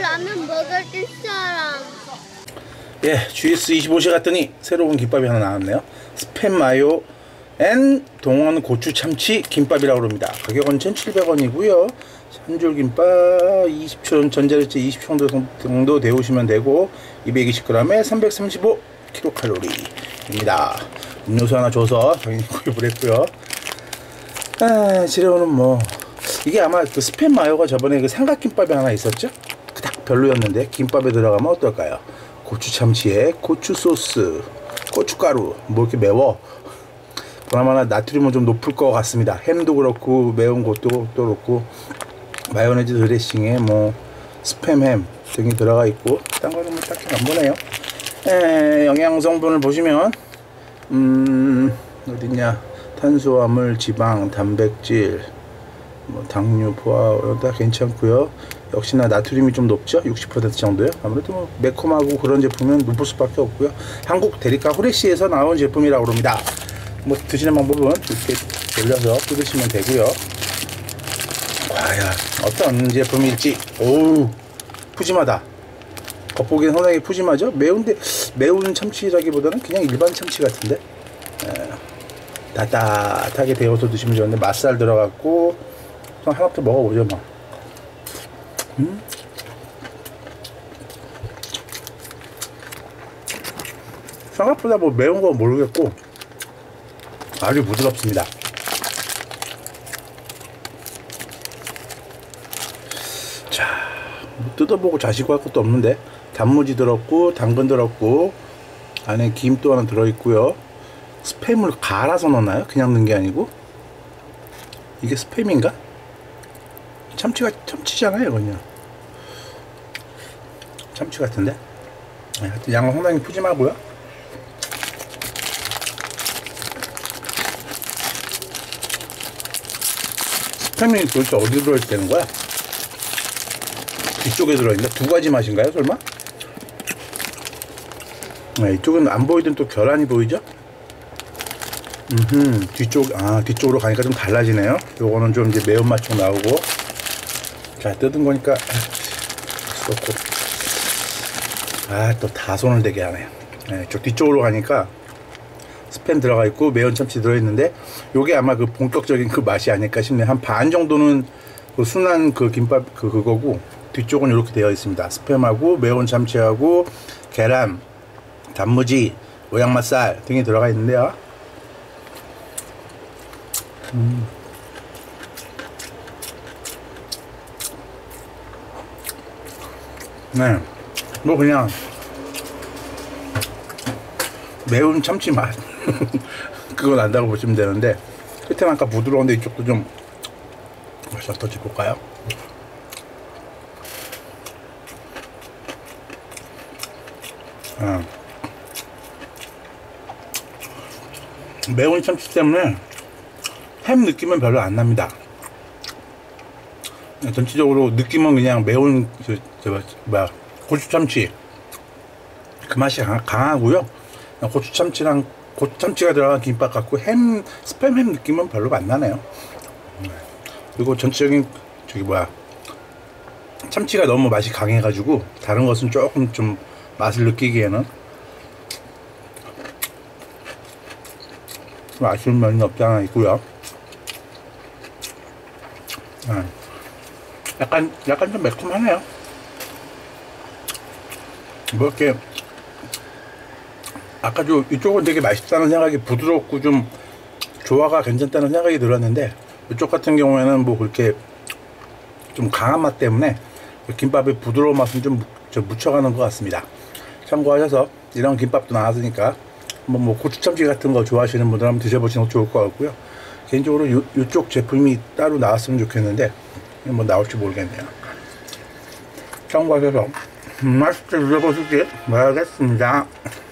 라면 먹을 사람. 예, GS25시 갔더니 새로운 김밥이 하나 나왔네요. 스팸 마요 앤 동원 고추 참치 김밥이라고 합니다. 가격은 1,700원이고요. 한 줄 김밥 20초 전자레인지 20초 정도 데우시면 되고 220g에 335kcal입니다. 음료수 하나 줘서 당연히 구입을 했고요. 재료는 뭐 이게 아마 그 스팸 마요가 저번에 그 삼각김밥이 하나 있었죠? 그닥 별로였는데 김밥에 들어가면 어떨까요? 고추 참치에 고추 소스, 고춧가루, 뭐 이렇게 매워. 그나마나 나트륨은 좀 높을 것 같습니다. 햄도 그렇고 매운 것도 또 그렇고 마요네즈 드레싱에 뭐 스팸 햄 등이 들어가 있고 딴 거는 뭐 딱히 안 보네요. 영양 성분을 보시면 어딨냐, 탄수화물, 지방, 단백질, 뭐 당류, 포화 다 괜찮고요. 역시나 나트륨이 좀 높죠. 60% 정도요. 아무래도 뭐 매콤하고 그런 제품은 높을 수밖에 없고요. 한국 대리가 후레쉬에서 나온 제품이라고 합니다. 뭐 드시는 방법은 이렇게 돌려서 뜯으시면 되고요. 과연 어떤 제품일지. 오우, 푸짐하다. 겉보기엔 상당히 푸짐하죠. 매운데 매운 참치라기보다는 그냥 일반 참치 같은데 따뜻하게 데워서 드시면 좋은데 맛살 들어갔고 하나부터 먹어보죠 뭐. 생각보다 뭐 매운 거 모르겠고 아주 부드럽습니다. 자, 뭐 뜯어보고 자시고 할 것도 없는데 단무지 들었고 당근 들었고 안에 김 또 하나 들어있고요. 스팸을 갈아서 넣나요? 그냥 넣은 게 아니고. 이게 스팸인가? 참치잖아요 이건요. 참치 같은데. 하여튼 양은 상당히 푸짐하고요. 스팸이 도대체 어디 들어있다는 거야? 뒤쪽에 들어있나? 두 가지 맛인가요 설마? 이쪽은 안 보이던 또 계란이 보이죠? 뒤쪽으로 가니까 좀 달라지네요. 요거는 좀 이제 매운맛 좀 나오고. 자, 뜯은 거니까 또 다 손을 대게 하네. 저 뒤쪽으로 가니까 스팸 들어가 있고 매운 참치 들어있는데 요게 아마 그 본격적인 그 맛이 아닐까 싶네요. 한 반 정도는 그 순한 그 김밥 그거고 뒤쪽은 이렇게 되어 있습니다. 스팸하고 매운 참치하고 계란, 단무지, 오양맛살 등이 들어가 있는데요. 네, 뭐 그냥 매운 참치 맛 그거 난다고 보시면 되는데 끝에는 아까 부드러운데 이쪽도 좀 살짝 더 짚어볼까요? 매운 참치 때문에 햄 느낌은 별로 안 납니다. 전체적으로 느낌은 그냥 매운 고추참치 그 맛이 강하고요. 고추참치가 들어간 김밥 같고 스팸 햄 느낌은 별로 안 나네요. 그리고 전체적인 참치가 너무 맛이 강해가지고 다른 것은 조금 좀 맛을 느끼기에는 좀 아쉬운 면이 없지 않아 있고요. 약간 좀 매콤하네요. 뭐 이렇게 아까 이쪽은 되게 맛있다는 생각이, 부드럽고 좀 조화가 괜찮다는 생각이 들었는데 이쪽 같은 경우에는 뭐 그렇게 좀 강한 맛 때문에 김밥의 부드러운 맛은 좀 묻혀가는 것 같습니다. 참고하셔서 이런 김밥도 나왔으니까 뭐 고추참치 같은 거 좋아하시는 분들 한번 드셔보시는 것도 좋을 것 같고요. 개인적으로 이쪽 제품이 따로 나왔으면 좋겠는데 뭐 나올지 모르겠네요. 참고하셔서 맛있게 드셔보시길 바라겠습니다.